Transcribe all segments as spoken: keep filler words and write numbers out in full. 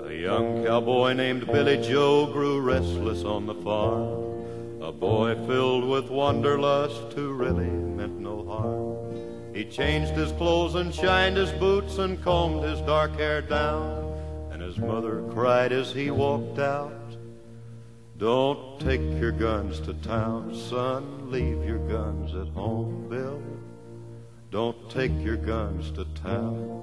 A young cowboy named Billy Joe grew restless on the farm, a boy filled with wanderlust who really meant no harm. He changed his clothes and shined his boots and combed his dark hair down, and his mother cried as he walked out, "Don't take your guns to town, son, leave your guns at home, Bill. Don't take your guns to town."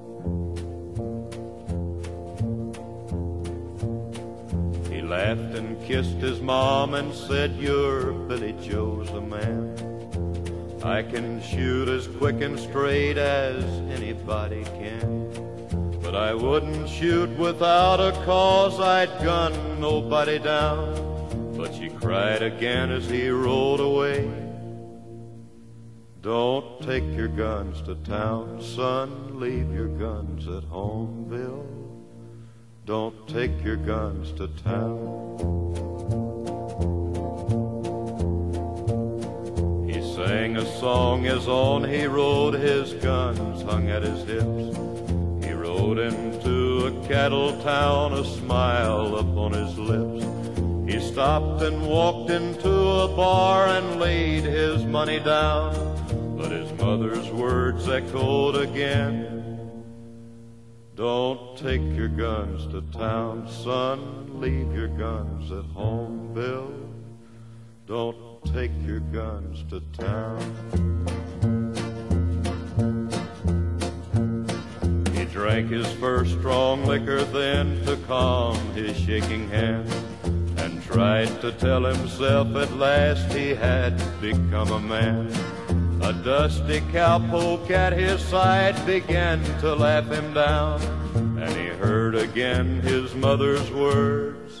He laughed and kissed his mom and said, "You're Billy Joe's the man. I can shoot as quick and straight as anybody can, but I wouldn't shoot without a cause, I'd gun nobody down." But she cried again as he rode away, "Don't take your guns to town, son, leave your guns at home, Bill. Don't take your guns to town." He sang a song as on he rode, his guns hung at his hips. He rode into a cattle town, a smile upon his lips. He stopped and walked into a bar and laid his money down, but his mother's words echoed again, "Don't take your guns to town, son, leave your guns at home, Bill. Don't take your guns to town." He drank his first strong liquor then to calm his shaking hand, and tried to tell himself at last he had become a man. A dusty cowpoke at his side began to laugh him down, and he heard again his mother's words,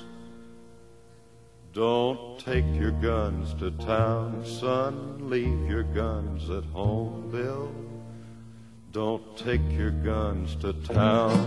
"Don't take your guns to town, son, leave your guns at home, Bill. Don't take your guns to town."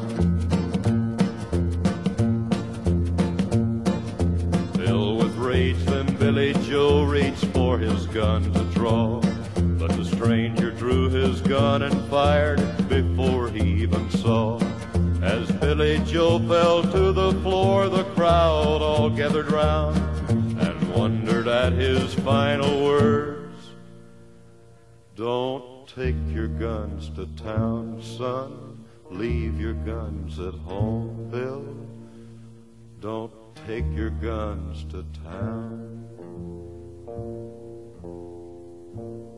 Filled with rage, then Billy Joe reached for his gun to draw, but the stranger drew his gun and fired it before he even saw. As Billy Joe fell to the floor, the crowd all gathered round and wondered at his final words, "Don't take your guns to town, son, leave your guns at home, Bill. Don't take your guns to town."